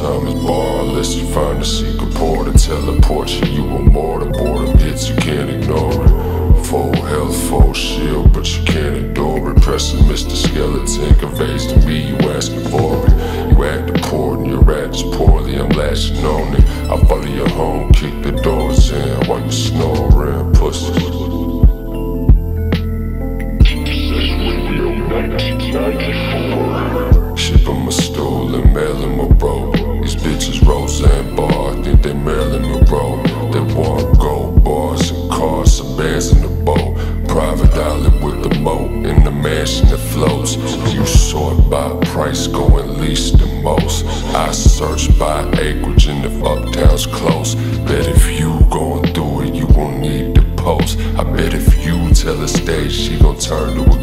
time is barred unless you find a secret port to teleport you. You want more than boredom hits, you can't ignore it. Full health, full shield, but you can't ignore it. Pressing Mr. Skeleton conveys to me you asking for it. You act important, your act is poorly, I'm lashing on it. I follow you home, kick the doors in while you snoring, pussy. Shipping my stool and mailing my bro. These bitches Rosa and Bar, I think they mailing me bro. They want gold bars and cars, some bands in the boat. Private island with the moat in the mansion that floats. You sort by price, going least the most. I search by acreage and if uptown's close. Bet if you gon' do it, you gon' need the post. I bet if you tell the stage, she gon' turn to a